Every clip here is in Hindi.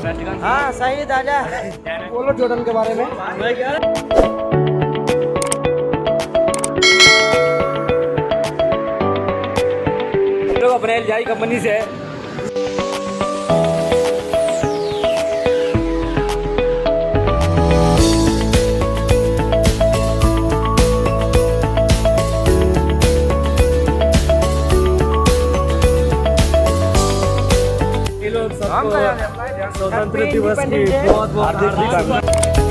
हाँ सही दादा बोलो जॉर्डन के बारे में। लोग अपने एलजीआई कंपनी से स्वतंत्र दिवस की बहुत बहुत हार्दिक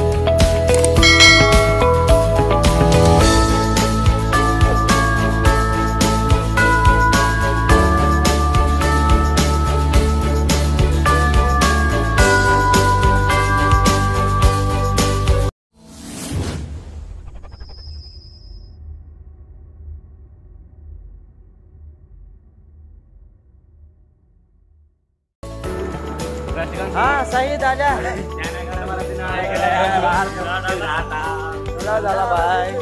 हाँ सही दादा दादा भाई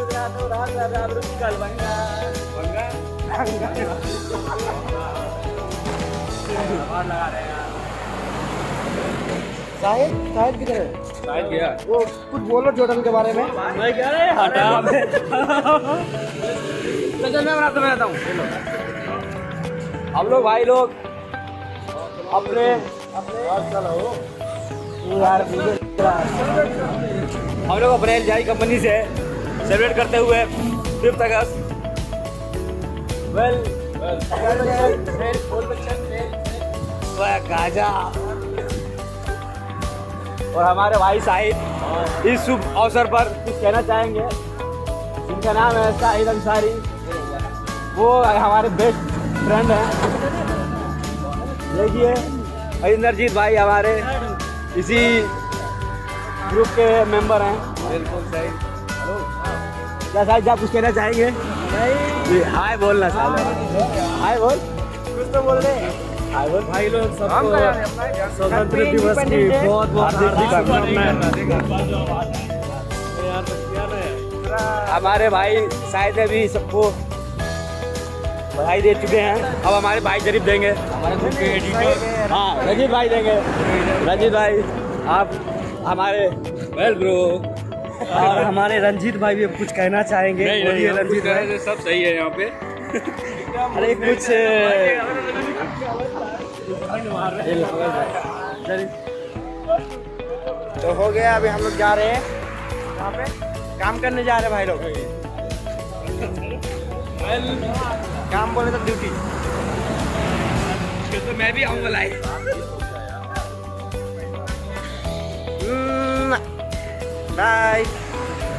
शाहिद किधर है? शायद गया वो कुछ बोलो जॉर्डन के बारे में। मैं क्या रे हटा मैं बनाता हूँ। हम लोग भाई लोग अपने हम लोग अपने एलजीआई कंपनी से सेलिब्रेट करते हुए 5 अगस्त गाजा और हमारे भाई शाहिद इस शुभ अवसर पर कुछ कहना चाहेंगे। जिनका नाम है शाहिद अंसारी, वो हमारे बेस्ट फ्रेंड हैं। देखिए इंद्रजीत भाई हमारे इसी ग्रुप के मेंबर हैं। बिल्कुल सही। क्या शायद आप कुछ कहना चाहेंगे? नहीं हाय बोलना साहब, हाय बोल, कुछ तो बोल रहे हाय बोल। भाई लोग सबको स्वतंत्र दिवस की बहुत बहुत हार्दिक शुभकामनाएं। हमारे भाई शायद भी सबको बधाई दे चुके हैं। अब हमारे भाई जरीफ देंगे, हमारे ग्रुप के एडिटर। हाँ रंजीत भाई देंगे। रंजीत भाई आप हमारे वेल ब्रो और हमारे रंजीत भाई भी कुछ कहना चाहेंगे। नहीं, रंजीत भाई सब सही है यहाँ पे। अरे कुछ तो हो गया। अभी हम लोग जा रहे हैं वहाँ पे काम करने जा रहे हैं भाई लोग। काम बोले तो ड्यूटी। तो मैं भी आऊँगा लाइव। बाय।